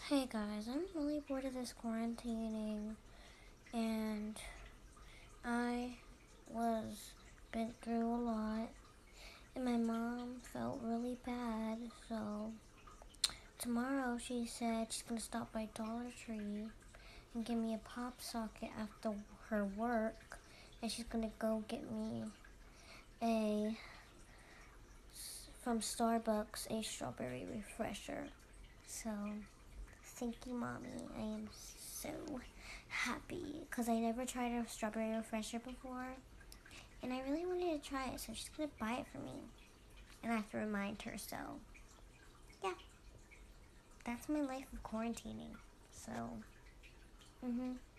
Hey guys, I'm really bored of this quarantining, and I was been through a lot, and my mom felt really bad. So tomorrow she said she's gonna stop by Dollar Tree and give me a pop socket after her work, and she's gonna go get me a from Starbucks a strawberry refresher. So thank you, Mommy. I am so happy because I never tried a strawberry refresher before, and I really wanted to try it, so she's gonna buy it for me. And I have to remind her, so yeah, that's my life of quarantining. So,